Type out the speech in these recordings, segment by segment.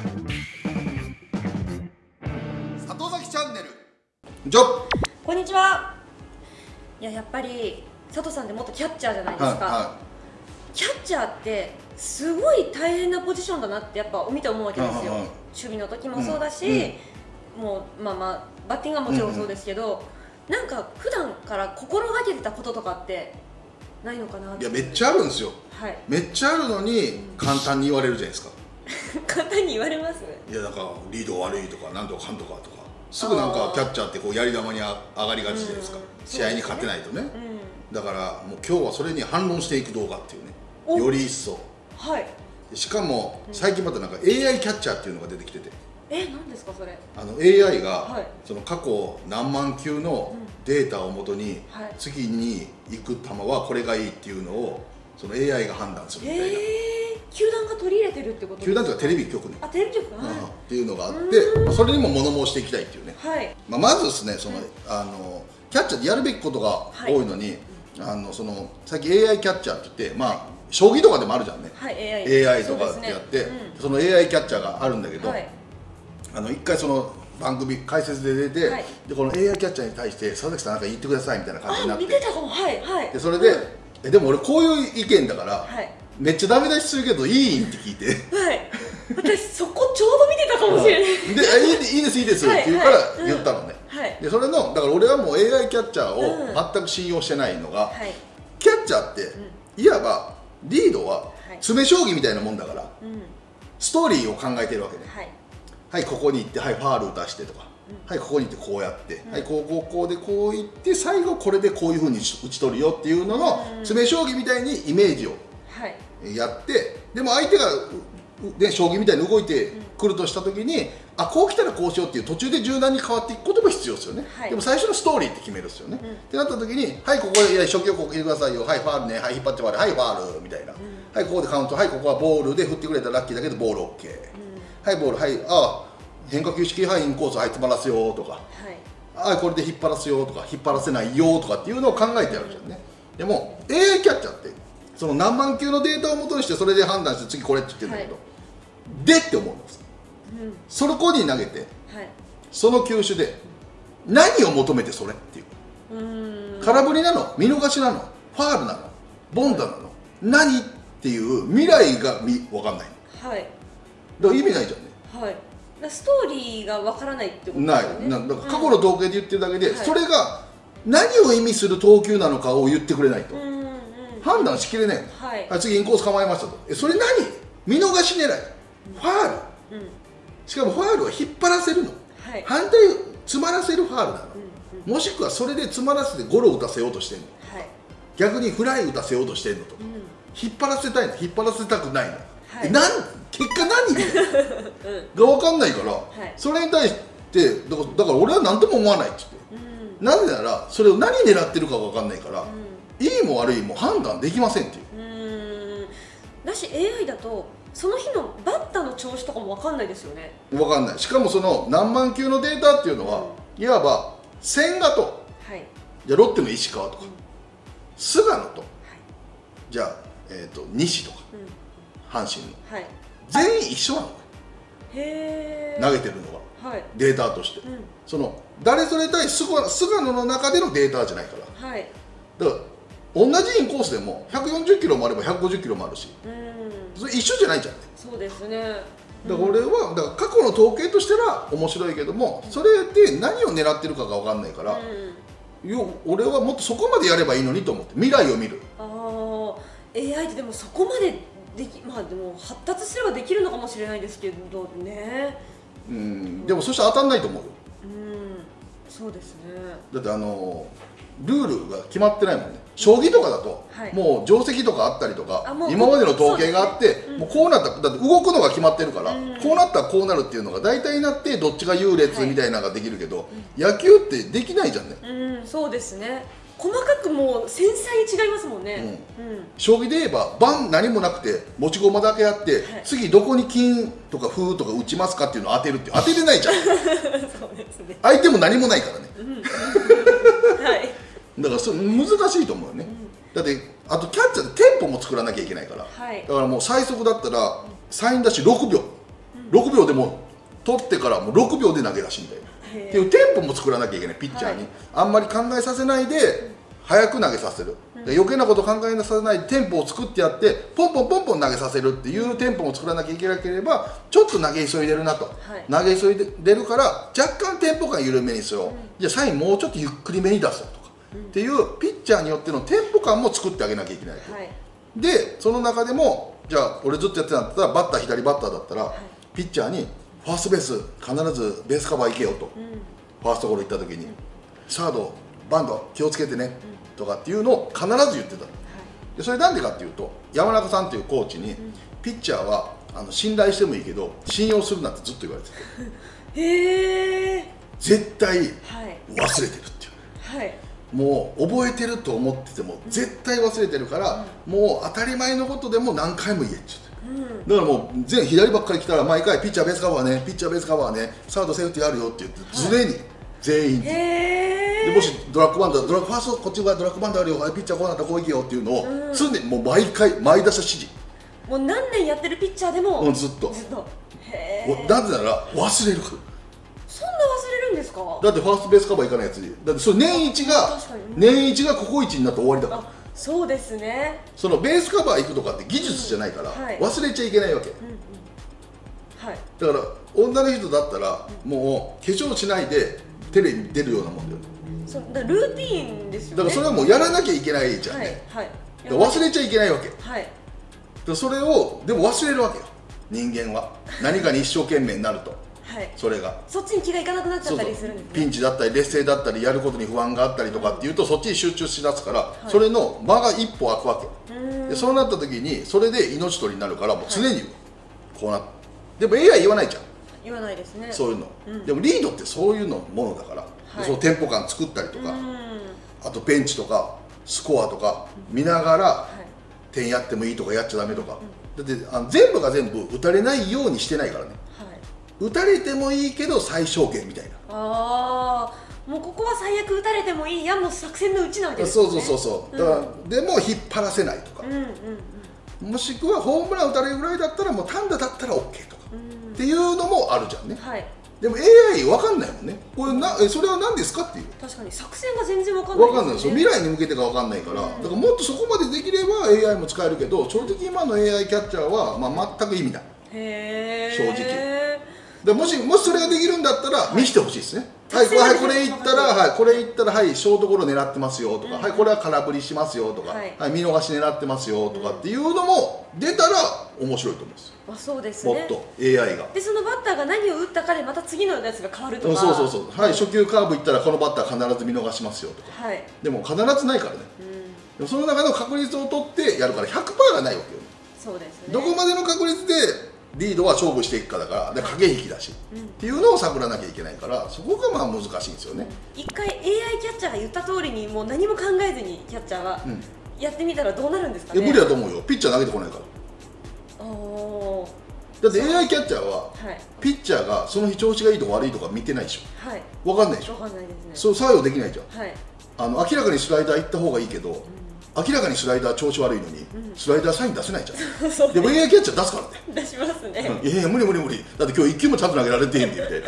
里崎チャンネル。じゃこんにちは。いや、やっぱり佐藤さんって元キャッチャーじゃないですか。キャッチャーってすごい大変なポジションだなってやっぱ見て思うわけですよ。守備の時もそうだし、もうバッティングはもちろんそうですけど、なんか普段から心がけてたこととかってないのかなって。 いや、めっちゃあるんですよ。めっちゃあるのに簡単に言われるじゃないですか。 簡単に言われます？いや、だからリード悪いとかなんとかかんとかとか、すぐなんかキャッチャーってこうやり玉に上がりがちじゃないですか。試合に勝てないとね。だからもう今日はそれに反論していく動画っていうね、より一層。しかも最近またなんか AI キャッチャーっていうのが出てきてて、 何ですかそれ。 AI がその過去何万球のデータをもとに次に行く球はこれがいいっていうのをその AI が判断するみたいな。 球団が取り入れてるってことですか？ 球団というかテレビ局ね。 テレビ局っていうのがあって、それにも物申していきたいっていうね。まずですね、そのキャッチャーでやるべきことが多いのに、そのさっき AI キャッチャーって言って、将棋とかでもあるじゃんね。AI とかってやって、その AI キャッチャーがあるんだけど、一回その番組解説で出て、でこの AI キャッチャーに対して佐々木さんなんか言ってくださいみたいな感じになって、でそれででも俺こういう意見だからめっちゃダメ出しするけどいいって聞いて、 私そこちょうど見てたかもしれないでいいですいいですって言うから言ったのね。でそれのだから俺はもう AI キャッチャーを全く信用してないのが、キャッチャーっていわばリードは詰将棋みたいなもんだから、ストーリーを考えてるわけね。はいここに行って、はいファール打たしてとか、はいここに行ってこうやって、はいこうでこう行って最後これでこういうふうに打ち取るよっていうのの詰将棋みたいにイメージをやって、でも相手が将棋みたいに動いてくるとした時に、こう来たらこうしようっていう途中で柔軟に変わっていくことも必要ですよね。でも最初のストーリーって決めるんですよね。ってなった時に、はいここで初球をこう来てくださいよ、はいファールね、はい引っ張って割れ、はいファールみたいな、はいここでカウント、はいここはボールで振ってくれたらラッキーだけどボール OK、はいボール、はい変化球式、はいインコース、はい詰まらせようとか、これで引っ張らせようとか引っ張らせないよとかっていうのを考えてやるじゃんね。でも AI キャッチャーってその何万球のデータを元にしてそれで判断して次これって言ってるんだけど、でって思うんです。そこに投げて、その球種で何を求めてそれっていう、空振りなの見逃しなのファールなの凡打なの何っていう未来が分かんない。だから意味ないじゃんね。 ストーリーが分からないってことですよね。 だから過去の統計で言ってるだけで、それが何を意味する投球なのかを言ってくれないと判断しきれないの。次インコース構えましたと、それ何見逃し狙いファール、しかもファールは引っ張らせるの、反対詰まらせるファールなの、もしくはそれで詰まらせてゴロを打たせようとしてるの、逆にフライ打たせようとしてるのと、引っ張らせたいの引っ張らせたくないの、結果何が分かんないから、それに対してだから俺は何とも思わないって言って、なぜならそれを何狙ってるか分かんないから、いいも悪いも判断できませんっていう。 だし AI だとその日のバッターの調子とかも分かんないですよね。 分かんない。しかもその何万球のデータっていうのは、いわば千賀と、じゃあロッテの石川とか、菅野と、じゃあ、西とか、阪神の、全員一緒なの、投げてるのが、データとして、その誰それ対菅野の中でのデータじゃないから、だから同じインコースでも140キロもあれば150キロもあるし、それ一緒じゃないじゃんね。 そうですね。 だから俺は過去の統計としては面白いけども、それで何を狙ってるかが分かんないから、俺はもっとそこまでやればいいのにと思って未来を見る。 AI ってでもそこまででも発達すればできるのかもしれないですけどね。 でもそしたら当たんないと思うよ。 そうですね。 だってルールが決まってないもんね。将棋とかだと、もう定石とかあったりとか今までの統計があって、もうこうなったらだって動くのが決まってるから、こうなったらこうなるっていうのが大体になってどっちが優劣みたいなのができるけど、野球ってできないじゃんね。 そうですね。細かくもう繊細に違いますもんね。 将棋で言えば盤何もなくて持ち駒だけあって、次どこに金とか歩とか打ちますかっていうのを当てるって当てれないじゃん。そうですね。相手も何もないからね。だからそれ難しいと思うよね。だってあとキャッチャーでテンポも作らなきゃいけないから、だからもう最速だったらサイン出し6秒でもう取ってからもう6秒で投げ出しみたいなっていうテンポも作らなきゃいけないピッチャーに、あんまり考えさせないで早く投げさせる、余計なこと考えさせないでテンポを作ってやってポンポンポンポン投げさせるっていうテンポも作らなきゃいけなければ、ちょっと投げ急いでるなと、投げ急いでるから若干テンポ感緩めにしよう、じゃあサインもうちょっとゆっくりめに出そうとか、っていうピッチャーによってのテンポ感も作ってあげなきゃいけない、でその中でもじゃあ俺ずっとやってたんだったらバッター左バッターだったら、ピッチャーにファーストベース必ずベースカバー行けよと、ファーストゴロ行った時に、サードバント気をつけてね、とかっていうのを必ず言ってた、でそれなんでかっていうと山中さんっていうコーチに、ピッチャーは信頼してもいいけど信用するなってずっと言われててへえ絶対忘れてるっていう、もう覚えてると思ってても絶対忘れてるから、もう当たり前のことでも何回も言えって言って、だからもう全左ばっかり来たら毎回ピッチャーベースカバーね、ピッチャーベースカバーね、サードセーフティーあるよって言って常に全員で、もしドラッグバンドファーストこっち側ドラッグバンドあるよ、ピッチャーこうなったらこういけよっていうのを常にもう毎回毎打者指示、 もう何年やってるピッチャーでもずっとなぜなら忘れるから。 そんな忘れるんですか？ だってファーストベースカバーいかないやつだってそれ年一がココイチになって終わりだから。 そうですね。 そのベースカバー行くとかって技術じゃないから忘れちゃいけないわけ、だから女の人だったらもう化粧しないでテレビに出るようなもんだよ。 そうだルーティーンですよね。 だからそれはもうやらなきゃいけないじゃんね、忘れちゃいけないわけ、それをでも忘れるわけよ人間は何かに一生懸命になるとそれがそっちに気がいかなくなっちゃったりするんですね。 ピンチだったり劣勢だったりやることに不安があったりとかっていうと、そっちに集中しだすから、それの間が一歩空くわけで、そうなった時にそれで命取りになるから、もう常にこうなって、でも AI 言わないじゃん、 言わないですねそういうの、でもリードってそういうのものだから、そのテンポ感作ったりとか、あとベンチとかスコアとか見ながら点やってもいいとかやっちゃダメとか、だって全部が全部打たれないようにしてないからね、打たれてもいいけど最小限みたいな、 もうここは最悪打たれてもいいやもう作戦のうちなわけですね。 そうだから、でも引っ張らせないとか、もしくはホームラン打たれるぐらいだったらもう単打だったら OK とか、っていうのもあるじゃんね、でも AI 分かんないもんね、これそれは何ですかっていう、確かに作戦が全然分かんないですね。 分かんないですよ、未来に向けてが分かんないから、だからもっとそこまでできれば AI も使えるけど、正直今の AI キャッチャーは、全く意味ない、正直。もしそれができるんだったら見せてほしいですね。これいったらはいショートゴロ狙ってますよとか、これは空振りしますよとか、見逃し狙ってますよとかっていうのも出たら面白いと思うんです。 そうですね。 もっと AI がでそのバッターが何を打ったかでまた次のやつが変わるとか、 初球カーブいったらこのバッター必ず見逃しますよとか、でも必ずないからね、でもその中の確率を取ってやるから 100% がないわけよ。 そうですね。 どこまでの確率でリードは勝負していくかだから、駆け引きだし、っていうのを探らなきゃいけないから、そこが難しいんですよね。 一回 AI キャッチャーが言った通りにもう何も考えずにキャッチャーはやってみたらどうなるんですかね。 無理だと思うよ、ピッチャー投げてこないから。だって AI キャッチャーはピッチャーがその日調子がいいとか悪いとか見てないでしょ、分かんないでしょ、そう作用できないじゃん、明らかにスライダー行った方がいいけど、明らかにスライダー調子悪いのに、スライダーサイン出せないじゃんでも AI キャッチャー出すからね、 出しますね、 いや無理だって今日1球もちゃんと投げられてへんねんみたいな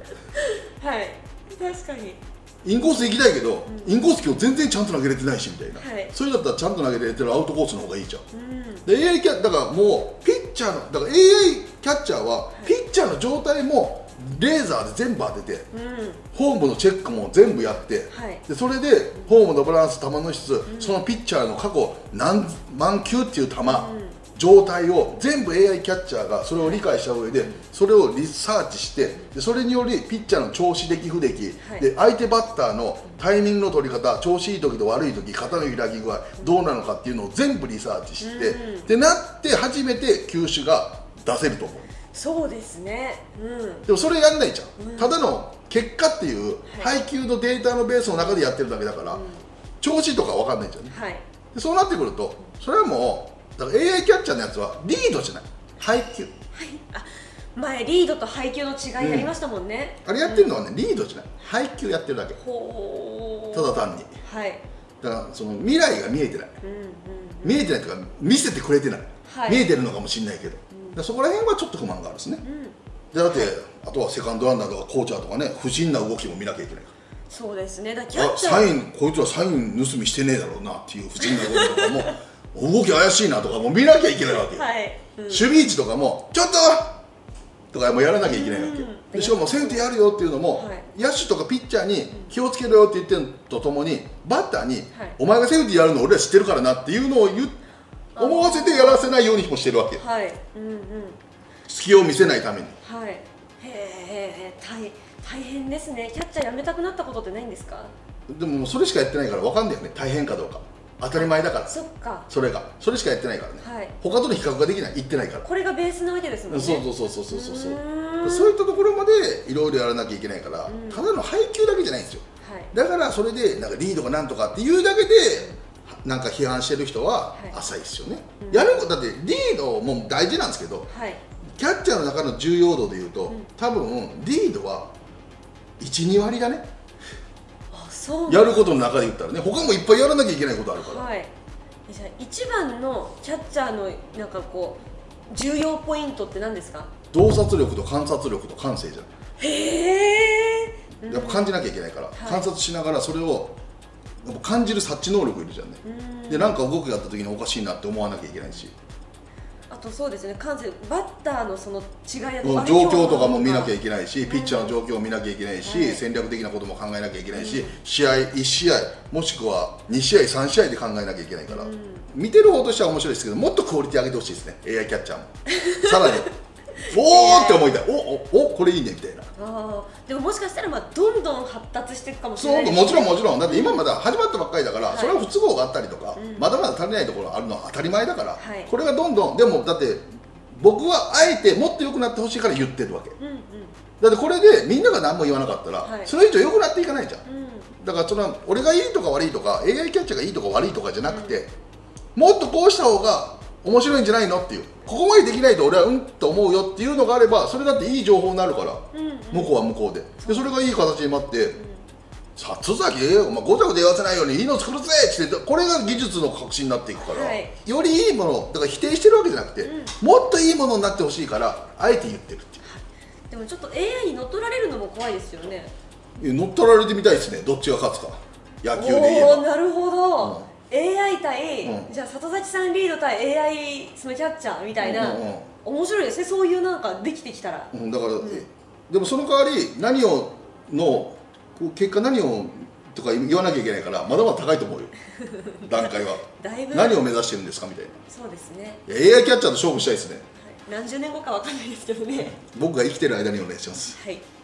確かにインコース行きたいけど、インコース今日全然ちゃんと投げれてないしみたいな、それだったらちゃんと投げれてるアウトコースの方がいいじゃん、で AI キャッチャーだからもうピッチャーのだから AI キャッチャーはピッチャーの状態もレーザーで全部当てて、ホームのチェックも全部やって、でそれでホームのバランス、球の質、そのピッチャーの過去何万球っていう球、状態を全部 AI キャッチャーがそれを理解した上で、それをリサーチして、でそれによりピッチャーの調子出来不出来、で相手バッターのタイミングの取り方、調子いい時と悪い時、肩の開き具合どうなのかっていうのを全部リサーチして、でなって初めて球種が出せると思う。 そうですね、 でもそれやんないじゃん、ただの結果っていう配球のデータのベースの中でやってるだけだから、調子とか分かんないじゃんね、でそうなってくるとそれはもうだから AI キャッチャーのやつはリードじゃない、配球、 前リードと配球の違いありましたもんね、 あれやってるのはね、リードじゃない、配球やってるだけ、ただ単に、だからその未来が見えてない、見えてないというか見せてくれてない、見えてるのかもしれないけど、そこら辺はちょっと不満があるんですね。 でだってあとはセカンドランナーとかコーチャーとかね、不審な動きも見なきゃいけないから。 そうですね。 キャッチャーサイン、こいつはサイン盗みしてねえだろうなっていう不審な動きとかも動き怪しいなとかも見なきゃいけないわけ、はい守備位置とかもちょっととかもやらなきゃいけないわけ、でしかもセーフティーやるよっていうのも、野手とかピッチャーに気をつけろよって言ってるのとともにバッターに、お前がセーフティーやるの俺は知ってるからなっていうのを思わせてやらせないようにもしてるわけ、隙を見せないために。 はい、へえ、大変ですね。キャッチャーやめたくなったことってないんですか？ でもそれしかやってないから分かんないよね、大変かどうか。当たり前だから。 そっか。 それしかやってないからね、他との比較ができない、言ってないから。これがベースなわけですもんね。 そういったところまでいろいろやらなきゃいけないから、ただの配球だけじゃないんですよ、だからそれでなんかリードがなんとかっていうだけでなんか批判してる人は浅いですよね、やることだってリードも大事なんですけど、キャッチャーの中の重要度でいうと、多分リードは 1,2 割だね。やることの中で言ったらね、他もいっぱいやらなきゃいけないことあるから。 じゃあ一番のキャッチャーのなんかこう重要ポイントって何ですか？ 洞察力と観察力と感性じゃん。 へえ。 やっぱ感じなきゃいけないから、観察しながらそれをやっぱ感じる察知能力いるじゃんね。でなんか動きがあった時におかしいなって思わなきゃいけないし、 あとそうですね、バッターのその違いや状況とかも見なきゃいけないし、ピッチャーの状況を見なきゃいけないし、戦略的なことも考えなきゃいけないし、試合1試合もしくは2試合3試合で考えなきゃいけないから、見てる方としては面白いですけど、もっとクオリティ上げてほしいですね、 AI キャッチャーもさらにおーって思いたい、おこれいいねみたいな。 でももしかしたらどんどん発達していくかもしれないですね。 もちろんだって今まだ始まったばっかりだから、それは不都合があったりとか、まだまだ足りないところがあるのは当たり前だから、これがどんどん、でもだって僕はあえてもっと良くなってほしいから言ってるわけ、だってこれでみんなが何も言わなかったら、それ以上良くなっていかないじゃん、だからその俺がいいとか悪いとか AI キャッチャーがいいとか悪いとかじゃなくて、もっとこうした方が面白いんじゃないのっていう、ここまでできないと俺はと思うよっていうのがあれば、それだっていい情報になるから、向こうは向こうでそれがいい形に待って、里崎お前ごちゃごちゃ言わせないようにいいの作るぜって、これが技術の革新になっていくから、よりいいものだから否定してるわけじゃなくて、もっといいものになってほしいからあえて言ってるっていう。 でもちょっと AI に乗っ取られるのも怖いですよね。 乗っ取られてみたいですね、どっちが勝つか、野球で言えば。 なるほど、AI 対、じゃあ里崎さんリード対 AI そのキャッチャーみたいな、面白いですね、そういうなんかできてきたら。だから、 でもその代わり何をの結果何をとか言わなきゃいけないから、まだまだ高いと思うよ段階はだいぶ何を目指してるんですかみたいな。 そうですね、 AI キャッチャーと勝負したいですね、 何十年後かわかんないですけどね。 僕が生きてる間にお願いします。 はい。